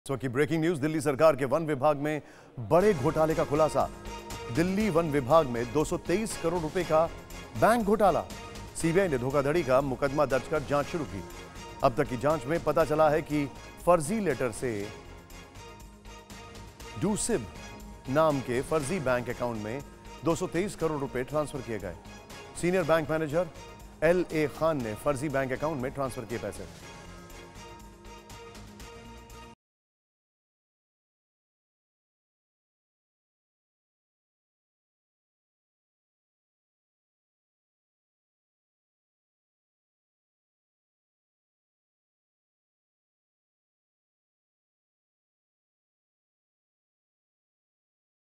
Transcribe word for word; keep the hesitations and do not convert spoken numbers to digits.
इस वक्त की ब्रेकिंग न्यूज। दिल्ली सरकार के वन विभाग में बड़े घोटाले का खुलासा। दिल्ली वन विभाग में दो सौ तेईस करोड़ रुपए का बैंक घोटाला। सीबीआई ने धोखाधड़ी का मुकदमा दर्ज कर जांच शुरू की। अब तक की जांच में पता चला है कि फर्जी लेटर से डूसिब नाम के फर्जी बैंक अकाउंट में दो सौ तेईस करोड़ रुपए ट्रांसफर किए गए। Senior bank manager L A Khan ने फर्जी बैंक अकाउंट में ट्रांसफर किए पैसे।